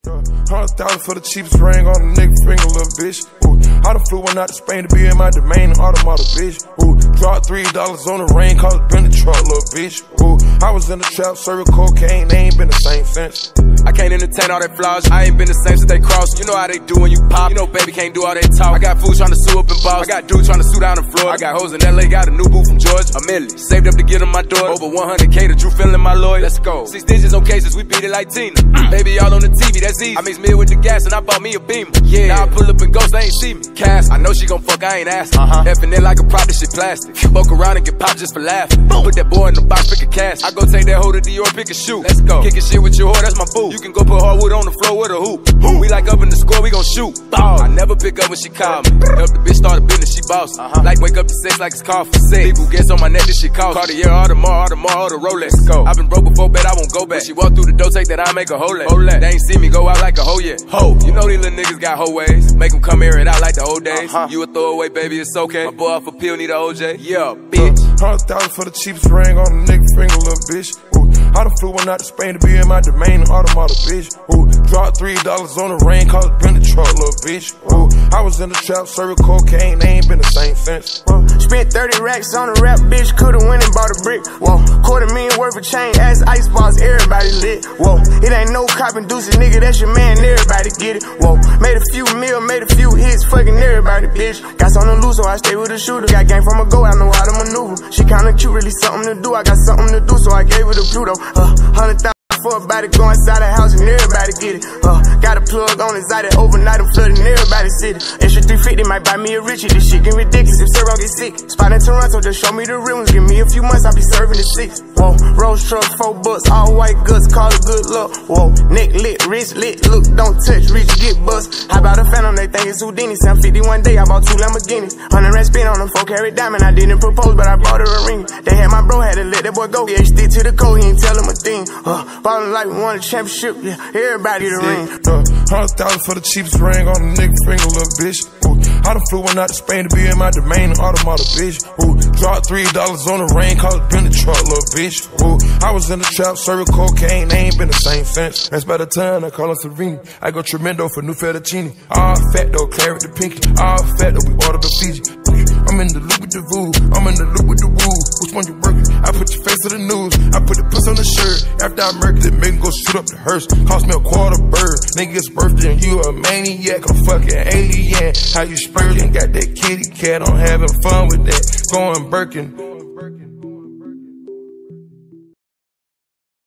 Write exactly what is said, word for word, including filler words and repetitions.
Hundred thousand for the cheapest ring on a nigga finger, little bitch. Ooh, I done flew one out to Spain to be in my domain, automata, bitch. Ooh, dropped three dollars on the rain, cause it been the truck, little bitch. Ooh, I was in the trap, serving cocaine, they ain't been the same since. I can't entertain all that flaws, I ain't been the same since they crossed. You know how they do when you pop, you know baby can't do all that talk. I got fools trying to sue up in Boston, I got dudes trying to sue down in Florida. I got hoes in L A, got a new boo from Georgia, a million. Saved up to get on my door, over one hundred K to Drew feeling my lawyer. Let's go. Six digits on cases, we beat it like Tina. Baby all on the T V, that's easy. I mix meal with the gas and I bought me a Beamer. Yeah, now I pull up and ghost, they ain't see me. Cass, I know she gon' fuck, I ain't asking. Uh-huh. Effing it like a prop, this shit plastic. Fuck around and get popped just for laughing. Boom. Put that boy in the box, pick a cash. I go take that hoe to Dior, pick a shoe. Let's go. Kickin' shit with your whore, that's my boo. You can go put hardwood on the floor with a hoop. Ooh. We like up in the score, we gon' shoot. Ball. I never pick up when she call me. Help the bitch start a business, she boss. Uh-huh. Like wake up to sex like it's called for sex. People gets on my neck, this shit cost. Cartier, all the more, all the more, all the Rolex. Go. I been broke before, bet I won't go back. When she walk through the door, take that I make a hole at. They ain't see me go out like a hoe yet. Ho, you know these little niggas got hoe ways. Make them come here and out like the old days. Uh-huh. You a throwaway, baby, it's okay. My boy off a pill, need a O J. Yeah, bitch. Hundred thousand for the cheapest ring on a nigga finger, little bitch. Ooh, I done flew one out to Spain to be in my domain, automata, bitch. Ooh, dropped three dollars on the rain, cause it been the truck, little bitch. Ooh, I was in the trap, serving cocaine, they ain't been the same since. Whoa, spent thirty racks on a rap, bitch, could've went and bought a brick. Whoa, quarter million worth of chain, ass ice balls, everybody lit. Whoa, it ain't no copping deuces, nigga, that's your man, everybody get it. Whoa, made a few mil, made a few hits, fucking everybody, bitch. Got something to lose, so I stay with a shooter. Got game from a go, I know how to maneuver. She kinda cute, really something to do. I got something to do, so I gave her the Pluto. Uh, hundred thousand for a body, go inside the house and everybody get it. Uh, got a plug on inside it overnight, I'm flooding everybody's city. Extra three fifty might buy me a Richie. This shit get ridiculous if Sarah get sick. Spot in Toronto, just show me the real ones. Give me a few months, I'll be serving the six. Whoa, Rolls truck, four bucks, all white guts, call it good luck. Whoa, neck lit, wrist lit, look, don't touch, reach, get bust. How about a Phantom, they think it's Houdini. seven fifty one day, I bought two Lamborghinis. Hundred rand spin on them, four carat diamond. I didn't propose, but I bought her a ring. They had my bro, had to let that boy go. Yeah, stick to the code, he ain't tell him a thing. Uh, ballin' like we won a championship, yeah, everybody the ring. Uh, Hundred thousand for the cheapest ring on a nigga finger, little bitch. Ooh, I done flew one out to Spain to be in my domain, automata, bitch. Ooh, dropped three dollars on the rain, cause it been the truck, little bitch. Ooh, I was in the trap, serving cocaine, they ain't been the same since. That's by the time I call her Serena. I go Tremendo for new fettuccine. All fat though, claret the pinky. All fat though, we order the Fiji. I'm in the loop with the voo, I'm in the loop with the woo. Which one you working? I put your face to the news, I put the puss on the shirt. After I murked it, make go shoot up the hearse. Cost me a quarter bird. Nigga's birthday and you a maniac, I'm fucking alien. How you spurting? Got that kitty cat, I'm having fun with that. Going Birkin.